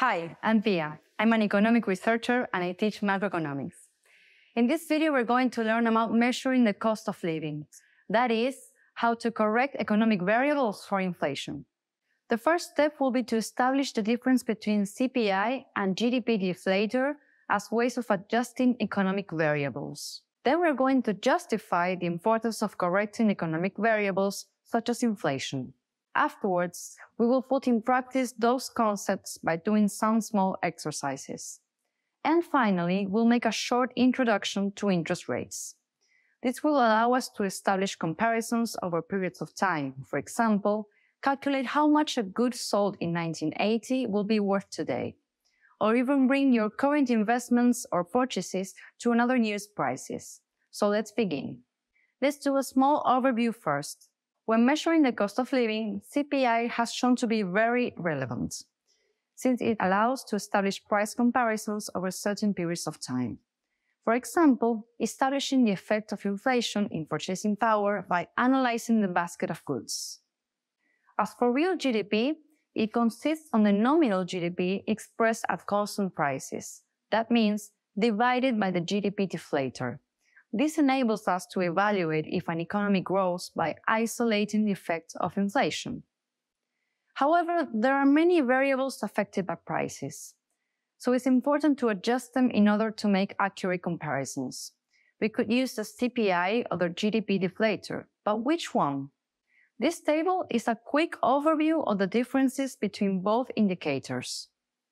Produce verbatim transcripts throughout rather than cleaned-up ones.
Hi, I'm Pia. I'm an economic researcher and I teach macroeconomics. In this video, we're going to learn about measuring the cost of living. That is, how to correct economic variables for inflation. The first step will be to establish the difference between C P I and G D P Deflator as ways of adjusting economic variables. Then we're going to justify the importance of correcting economic variables such as inflation. Afterwards, we will put in practice those concepts by doing some small exercises. And finally, we'll make a short introduction to interest rates. This will allow us to establish comparisons over periods of time. For example, calculate how much a good sold in nineteen eighty will be worth today, or even bring your current investments or purchases to another year's prices. So let's begin. Let's do a small overview first. When measuring the cost of living, C P I has shown to be very relevant, since it allows to establish price comparisons over certain periods of time. For example, establishing the effect of inflation in purchasing power by analyzing the basket of goods. As for real G D P, it consists on the nominal G D P expressed at constant prices. That means divided by the G D P deflator. This enables us to evaluate if an economy grows by isolating the effect of inflation. However, there are many variables affected by prices, so it's important to adjust them in order to make accurate comparisons. We could use the C P I or the G D P deflator, but which one? This table is a quick overview of the differences between both indicators.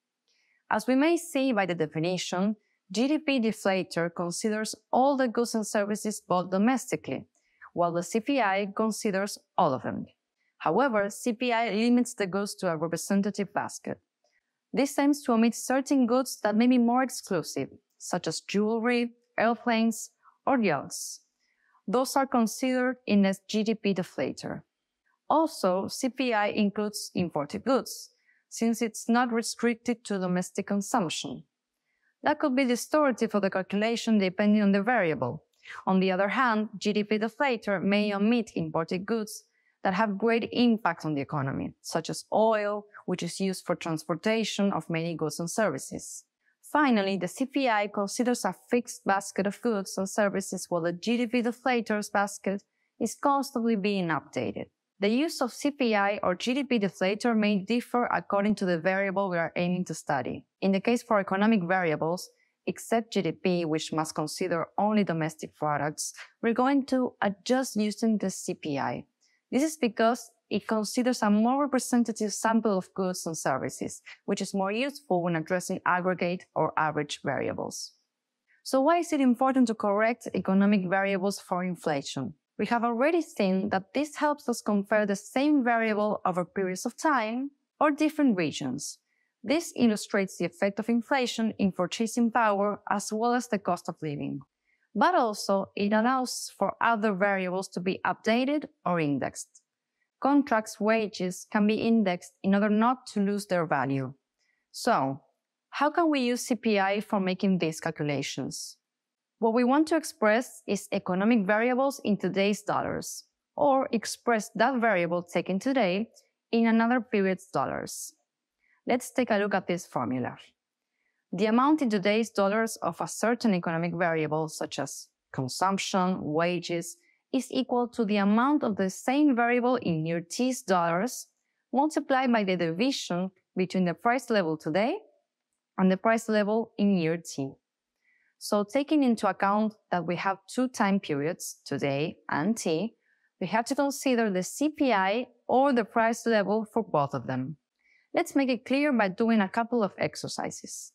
As we may see by the definition, G D P deflator considers all the goods and services bought domestically, while the C P I considers all of them. However, C P I limits the goods to a representative basket. This aims to omit certain goods that may be more exclusive, such as jewelry, airplanes, or yachts. Those are considered in the G D P deflator. Also, C P I includes imported goods, since it's not restricted to domestic consumption. That could be distortive of the calculation depending on the variable. On the other hand, G D P deflator may omit imported goods that have great impact on the economy, such as oil, which is used for transportation of many goods and services. Finally, the C P I considers a fixed basket of goods and services, while the G D P deflator's basket is constantly being updated. The use of C P I or G D P deflator may differ according to the variable we are aiming to study. In the case for economic variables, except G D P, which must consider only domestic products, we're going to adjust using the C P I. This is because it considers a more representative sample of goods and services, which is more useful when addressing aggregate or average variables. So why is it important to correct economic variables for inflation? We have already seen that this helps us compare the same variable over periods of time or different regions. This illustrates the effect of inflation in purchasing power as well as the cost of living. But also, it allows for other variables to be updated or indexed. Contracts' wages can be indexed in order not to lose their value. So, how can we use C P I for making these calculations? What we want to express is economic variables in today's dollars, or express that variable taken today in another period's dollars. Let's take a look at this formula. The amount in today's dollars of a certain economic variable, such as consumption, wages, is equal to the amount of the same variable in year T's dollars multiplied by the division between the price level today and the price level in year T. So taking into account that we have two time periods, today and T, we have to consider the C P I or the price level for both of them. Let's make it clear by doing a couple of exercises.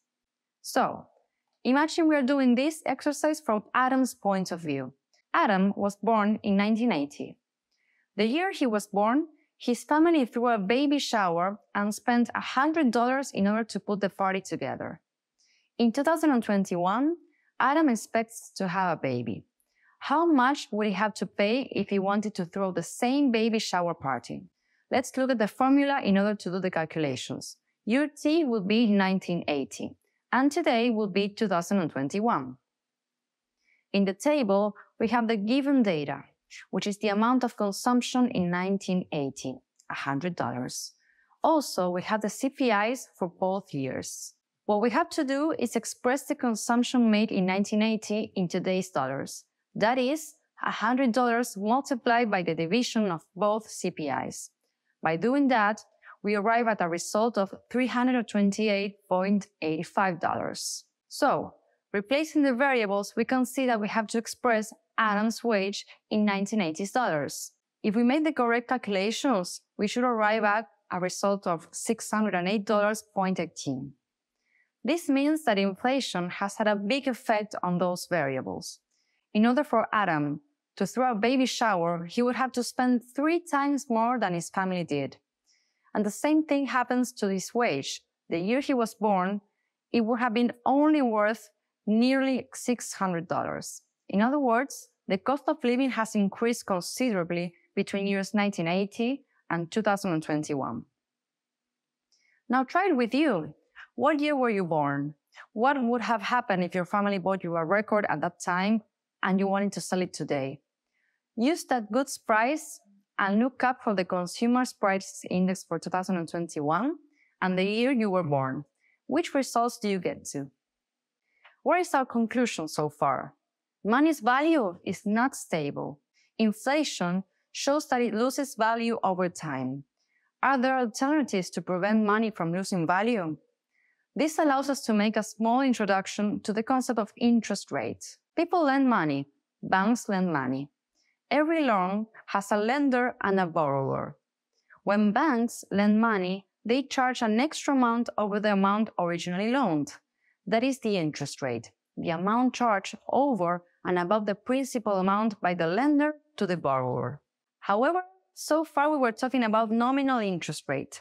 So, imagine we are doing this exercise from Adam's point of view. Adam was born in nineteen eighty. The year he was born, his family threw a baby shower and spent one hundred dollars in order to put the party together. In two thousand twenty-one, Adam expects to have a baby. How much would he have to pay if he wanted to throw the same baby shower party? Let's look at the formula in order to do the calculations. Year T will be nineteen eighty, and today will be two thousand twenty-one. In the table, we have the given data, which is the amount of consumption in nineteen eighty, one hundred dollars. Also, we have the C P Is for both years. What we have to do is express the consumption made in nineteen eighty in today's dollars. That is, one hundred dollars multiplied by the division of both C P Is. By doing that, we arrive at a result of three hundred twenty-eight dollars and eighty-five cents. So, replacing the variables, we can see that we have to express Adam's wage in nineteen eighties dollars. If we make the correct calculations, we should arrive at a result of six hundred eight dollars and eighteen cents. This means that inflation has had a big effect on those variables. In order for Adam to throw a baby shower, he would have to spend three times more than his family did. And the same thing happens to his wage. The year he was born, it would have been only worth nearly six hundred dollars. In other words, the cost of living has increased considerably between years nineteen eighty and two thousand twenty-one. Now try it with you. What year were you born? What would have happened if your family bought you a record at that time and you wanted to sell it today? Use that goods price and look up for the Consumer Price Index for two thousand twenty-one and the year you were born. Which results do you get to? What is our conclusion so far? Money's value is not stable. Inflation shows that it loses value over time. Are there alternatives to prevent money from losing value? This allows us to make a small introduction to the concept of interest rates. People lend money. Banks lend money. Every loan has a lender and a borrower. When banks lend money, they charge an extra amount over the amount originally loaned. That is the interest rate, the amount charged over and above the principal amount by the lender to the borrower. However, so far we were talking about nominal interest rate.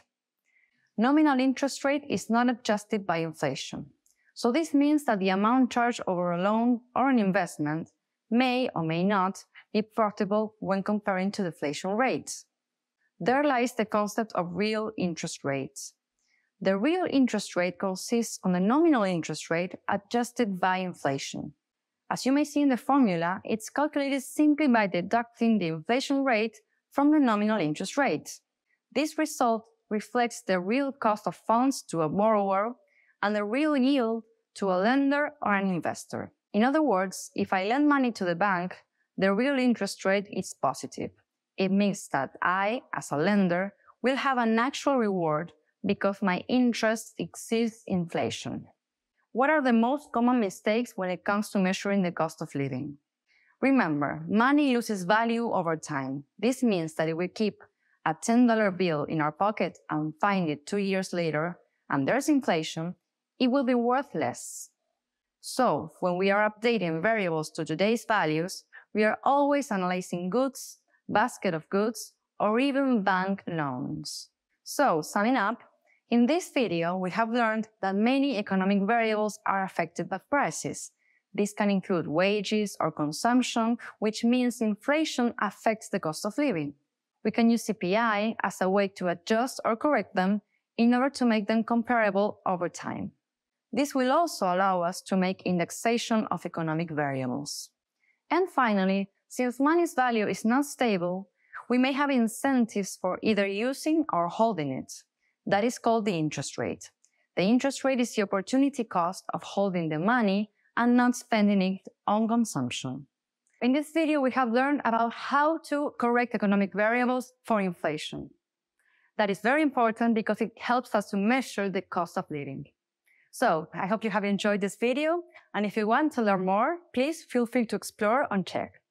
Nominal interest rate is not adjusted by inflation. So this means that the amount charged over a loan or an investment may or may not be profitable when comparing to the inflation rates. There lies the concept of real interest rates. The real interest rate consists on the nominal interest rate adjusted by inflation. As you may see in the formula, it's calculated simply by deducting the inflation rate from the nominal interest rate. This result reflects the real cost of funds to a borrower and the real yield to a lender or an investor. In other words, if I lend money to the bank, the real interest rate is positive. It means that I, as a lender, will have an actual reward because my interest exceeds inflation. What are the most common mistakes when it comes to measuring the cost of living? Remember, money loses value over time. This means that if we keep a ten dollar bill in our pocket and find it two years later, and there's inflation, it will be worth less. So, when we are updating variables to today's values, we are always analyzing goods, basket of goods, or even bank loans. So, summing up, in this video, we have learned that many economic variables are affected by prices. This can include wages or consumption, which means inflation affects the cost of living. We can use C P I as a way to adjust or correct them in order to make them comparable over time. This will also allow us to make indexation of economic variables. And finally, since money's value is not stable, we may have incentives for either using or holding it. That is called the interest rate. The interest rate is the opportunity cost of holding the money and not spending it on consumption. In this video, we have learned about how to correct economic variables for inflation. That is very important because it helps us to measure the cost of living. So, I hope you have enjoyed this video, and if you want to learn more, please feel free to explore on Chegg.